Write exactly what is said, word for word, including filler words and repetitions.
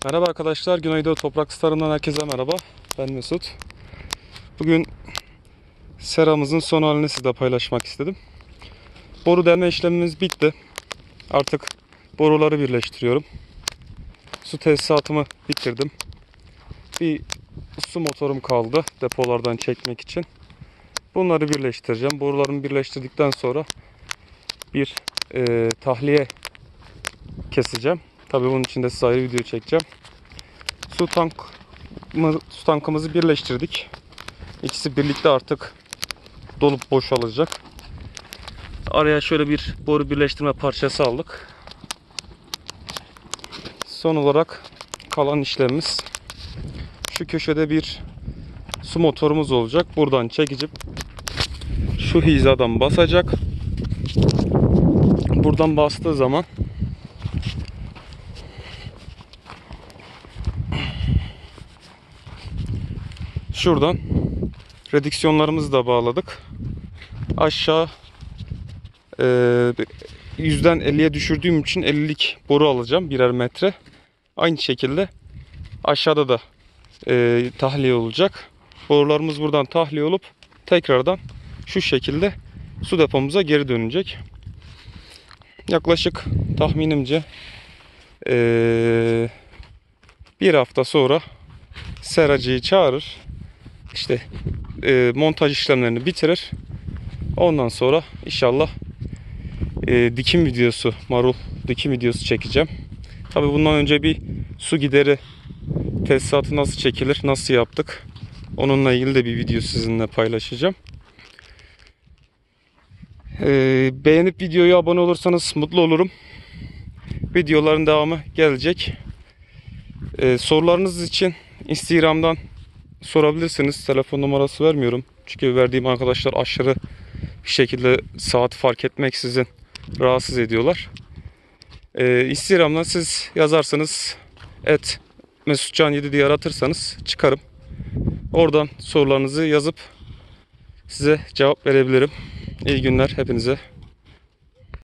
Merhaba arkadaşlar, Güneydoğu Toprak Starı'ndan herkese merhaba. Ben Mesut. Bugün seramızın son halini size paylaşmak istedim. Boru delme işlemimiz bitti. Artık boruları birleştiriyorum. Su tesisatımı bitirdim. Bir su motorum kaldı depolardan çekmek için. Bunları birleştireceğim. Borularımı birleştirdikten sonra bir e, tahliye keseceğim. Tabii bunun için de size ayrı video çekeceğim. Su tank su tankımızı birleştirdik. İkisi birlikte artık dolup boşalacak. Araya şöyle bir boru birleştirme parçası aldık. Son olarak kalan işlemimiz şu köşede bir su motorumuz olacak. Buradan çekicip şu hizadan basacak. Buradan bastığı zaman şuradan redüksiyonlarımızı da bağladık. Aşağı e, yüzden elliye düşürdüğüm için ellilik boru alacağım, birer metre. Aynı şekilde aşağıda da e, tahliye olacak. Borularımız buradan tahliye olup tekrardan şu şekilde su depomuza geri dönecek. Yaklaşık tahminimce e, bir hafta sonra seracıyı çağırır. İşte e, montaj işlemlerini bitirir. Ondan sonra inşallah e, dikim videosu, marul dikim videosu çekeceğim. Tabii bundan önce bir su gideri tesisatı nasıl çekilir, nasıl yaptık, onunla ilgili de bir video sizinle paylaşacağım. E, beğenip videoya abone olursanız mutlu olurum. Videoların devamı gelecek. E, sorularınız için Instagram'dan sorabilirsiniz. Telefon numarası vermiyorum. Çünkü verdiğim arkadaşlar aşırı bir şekilde saat fark etmeksizin rahatsız ediyorlar. Ee, Instagram'dan siz yazarsanız et mesutcan yedi diye aratırsanız çıkarım. Oradan sorularınızı yazıp size cevap verebilirim. İyi günler hepinize.